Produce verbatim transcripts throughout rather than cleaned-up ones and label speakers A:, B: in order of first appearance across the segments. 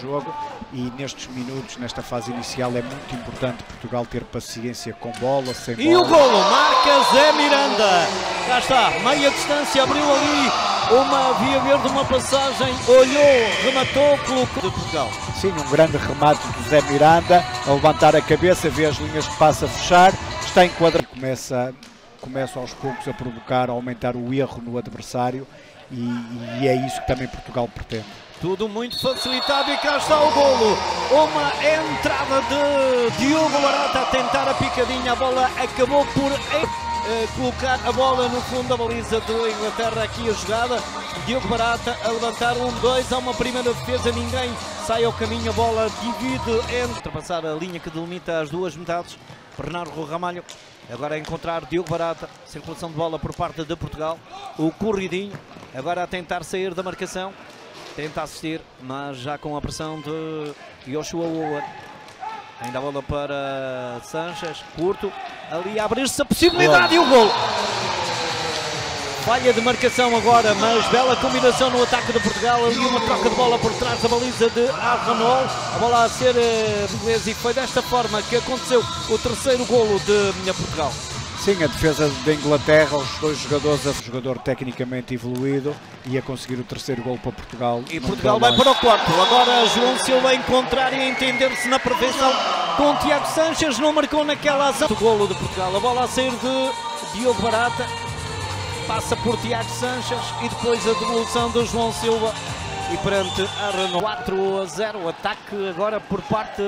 A: jogo e nestes minutos, nesta fase inicial, é muito importante Portugal ter paciência com bola, sem bola.
B: E o golo marca Zé Miranda. Já está, meia distância, abriu ali uma via verde, uma passagem, olhou, rematou, colocou de Portugal.
A: Sim, um grande remate do Zé Miranda, a levantar a cabeça, vê as linhas de passe a fechar, está enquadrado. Começa, começa aos poucos a provocar, a aumentar o erro no adversário e, e é isso que também Portugal pretende.
B: Tudo muito facilitado e cá está o golo. Uma entrada de Diogo Barata a tentar a picadinha, a bola acabou por eh, colocar a bola no fundo da baliza do Inglaterra. Aqui a jogada, Diogo Barata a levantar um dois, há uma primeira defesa, ninguém sai ao caminho, a bola divide entre ultrapassar a linha que delimita as duas metades. Bernardo Ramalho agora a encontrar Diogo Barata, circulação de bola por parte de Portugal, o corridinho, agora a tentar sair da marcação. Tenta assistir, mas já com a pressão de Joshua Owen. Ainda a bola para Sanches, curto. Ali a abrir-se a possibilidade e o gol. Falha de marcação agora, mas bela combinação no ataque de Portugal. Ali uma troca de bola por trás da baliza de Arnaud. A bola a ser inglesa e foi desta forma que aconteceu o terceiro golo de Portugal.
A: Sim, a defesa da Inglaterra, os dois jogadores, a jogador tecnicamente evoluído e a conseguir o terceiro gol para Portugal.
B: E Portugal vai para o quarto. Agora João Silva a encontrar e a entender-se na perfeição com Tiago Sanches, não marcou naquela ação. O golo de Portugal, a bola a sair de Diogo Barata, passa por Tiago Sanches e depois a devolução de João Silva. E perante a Renault, quatro a zero, ataque agora por parte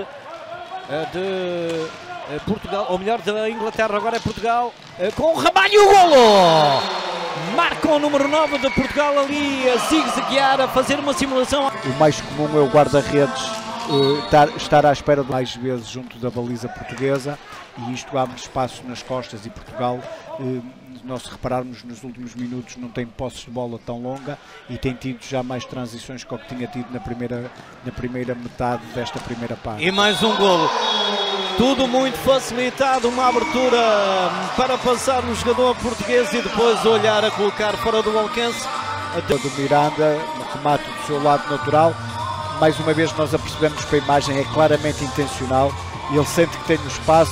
B: de Portugal, ou melhor, da Inglaterra. Agora é Portugal com o Ramalho e o golo! Marca o número nove de Portugal ali a zigue-zaguear, a fazer uma simulação.
A: O mais comum é o guarda-redes uh, estar, estar à espera de mais vezes junto da baliza portuguesa e isto abre espaço nas costas e Portugal, uh, nós se repararmos nos últimos minutos, não tem posses de bola tão longa e tem tido já mais transições que o que tinha tido na primeira, na primeira metade desta primeira parte.
B: E mais um golo. Tudo muito facilitado, uma abertura para passar no jogador português e depois olhar a colocar fora do alcance.
A: Do Miranda, no remate do seu lado natural, mais uma vez nós apercebemos que a imagem é claramente intencional e ele sente que tem o espaço.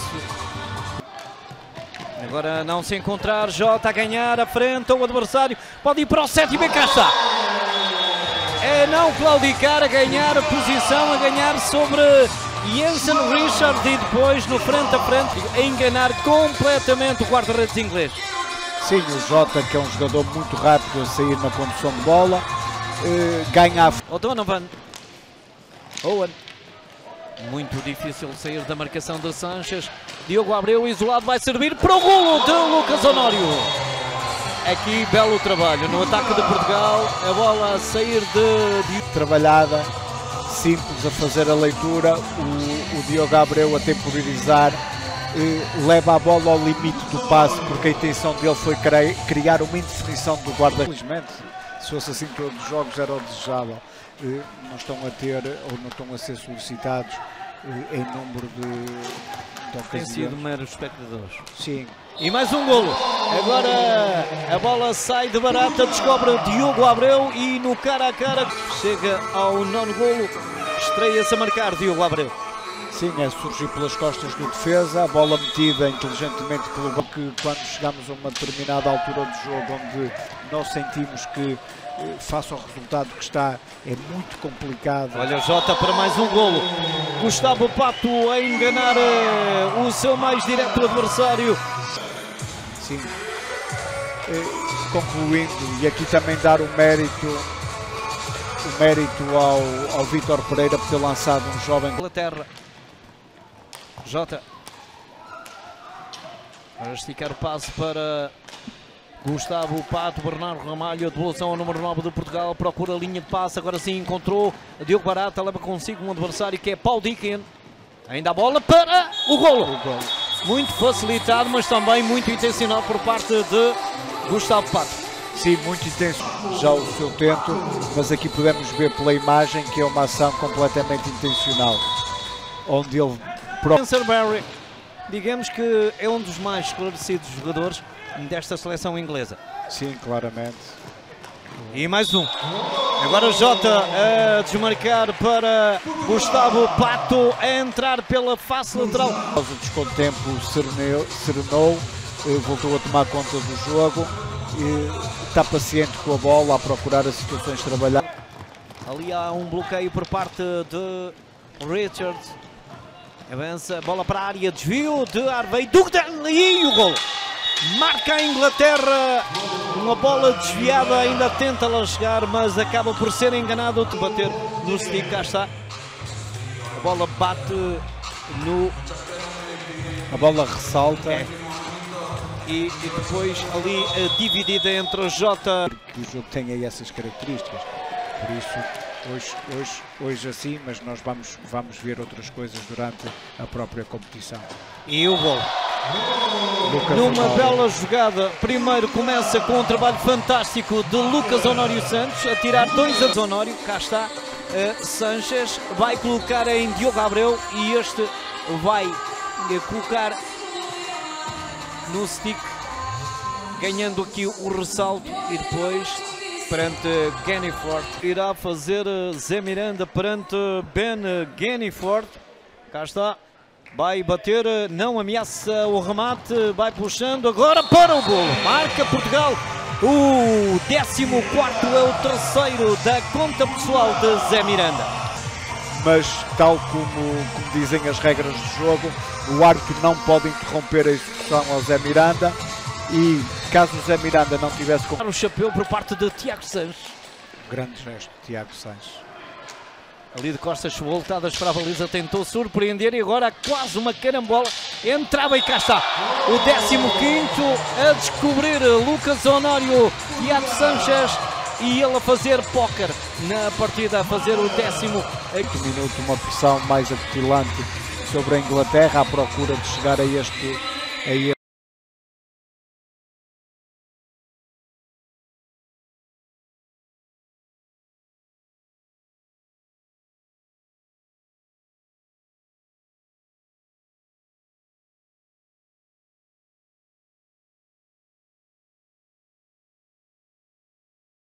B: Agora não se encontrar, Jota a ganhar a frente ao adversário, pode ir para o sétimo e cá está. É não claudicar, a ganhar a posição, a ganhar sobre Jensen Richard e depois no frente a frente a enganar completamente o guarda-redes inglês.
A: Sim, o Jota, que é um jogador muito rápido a sair na condução de bola, eh, ganha a...
B: O Donovan Owen, muito difícil sair da marcação de Sanches. Diogo Abreu isolado, vai servir para o golo de Lucas Honório. Aqui belo trabalho no ataque de Portugal, a bola a sair de...
A: Trabalhada, simples a fazer a leitura, o, o Diogo Abreu a temporizar, eh, leva a bola ao limite do passe porque a intenção dele foi criar uma indefinição do guarda. Infelizmente, se fosse assim todos os jogos era o desejável. Eh, não estão a ter ou não estão a ser solicitados eh, em número de, de ocasiões.
B: Tem sido meros espectadores.
A: Sim.
B: E mais um golo. Agora a bola sai de Barata, descobre Diogo Abreu e no cara a cara chega ao nono golo. Estreia-se a marcar Diogo Abreu.
A: Sim, é surgir pelas costas do defesa, a bola metida inteligentemente pelo gol, que quando chegamos a uma determinada altura do jogo onde nós sentimos que face ao resultado que está é muito complicado.
B: Olha Jota para mais um golo. Gustavo Pato a enganar uh, o seu mais direto adversário.
A: Sim. Eh, concluindo, e aqui também dar o mérito o mérito ao, ao Vítor Pereira por ter lançado um jovem.
B: Inglaterra. Jota. Para esticar o passe para Gustavo Pato, Bernardo Ramalho, a devolução ao número nove de Portugal, procura a linha de passe, agora sim encontrou Diogo Barata, leva consigo um adversário que é Paul Dicken. Ainda a bola para o golo.
A: O golo.
B: Muito facilitado, mas também muito intencional por parte de Gustavo Pato.
A: Sim, muito intenso já o seu tento, mas aqui podemos ver pela imagem que é uma ação completamente intencional, onde ele...
B: Barry, digamos que é um dos mais esclarecidos jogadores desta seleção inglesa.
A: Sim, claramente.
B: E mais um. Agora Jota a desmarcar para Gustavo Pato, a entrar pela face lateral.
A: Após o descontempo serenou, serenou, voltou a tomar conta do jogo, e está paciente com a bola, a procurar as situações de trabalhar.
B: Ali há um bloqueio por parte de Richard. Avança, bola para a área, desvio de Harvey Dugdale e o golo. Marca a Inglaterra, uma bola desviada, ainda tenta lá chegar, mas acaba por ser enganado de bater no stick. Cá está, a bola bate no...
A: A bola ressalta.
B: É. E, e depois ali a dividida entre o Jota.
A: Que o jogo tenha essas características, por isso hoje, hoje, hoje assim, mas nós vamos, vamos ver outras coisas durante a própria competição.
B: E o gol.
A: Lucas
B: Numa
A: Honório.
B: bela jogada, primeiro começa com um trabalho fantástico de Lucas Honório Santos, a tirar dois a Honório. Cá está, uh, Sanchez vai colocar em Diogo Abreu e este vai uh, colocar no stick, ganhando aqui o ressalto, e depois perante Ganniford irá fazer Zé Miranda perante Ben Ganniford. Cá está, vai bater, não ameaça o remate, vai puxando agora para o golo. Marca Portugal, o décimo quarto é o terceiro da conta pessoal de Zé Miranda.
A: Mas tal como, como dizem as regras do jogo, o árbitro não pode interromper a execução ao Zé Miranda, e caso o Zé Miranda não tivesse com
B: O chapéu por parte de Tiago Sanches.
A: grande gesto de Tiago Sanches.
B: Ali de costas voltadas para a baliza, tentou surpreender e agora quase uma carambola, entrava e cá está o décimo quinto a descobrir Lucas Honório, Tiago Sanches, e ele a fazer póquer na partida, a fazer o décimo
A: Minuto, uma pressão mais acutilante sobre a Inglaterra à procura de chegar a este, a este